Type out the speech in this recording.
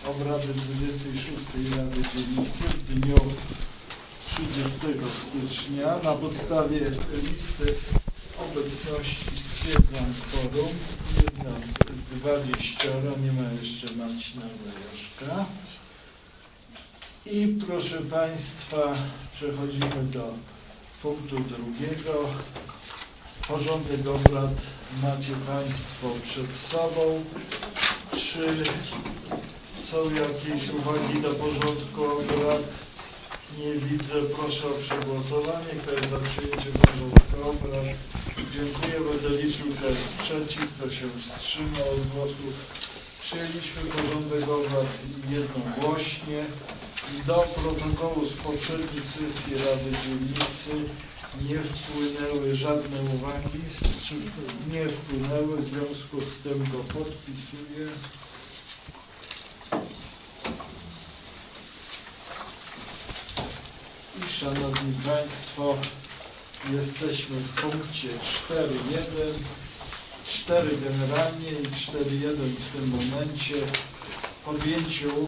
obrady 26. Rady Dzielnicy w dniu 30 stycznia na podstawie listy obecności stwierdzam kworum. Jest nas 20, nie ma jeszcze Marcina Lejoszka. I proszę Państwa, przechodzimy do punktu drugiego. Porządek obrad macie Państwo przed sobą. Czy są jakieś uwagi do porządku obrad? Nie widzę. Proszę o przegłosowanie. Kto jest za przyjęciem porządku obrad? Dziękuję. Będę liczył, kto jest przeciw, kto się wstrzymał od głosu. Przyjęliśmy porządek obrad jednogłośnie. Do protokołu z poprzedniej sesji Rady Dzielnicy nie wpłynęły żadne uwagi, nie wpłynęły, w związku z tym go podpisuję. I Szanowni Państwo, jesteśmy w punkcie 4.1, 4 generalnie i 4.1 w tym momencie. Podjęcie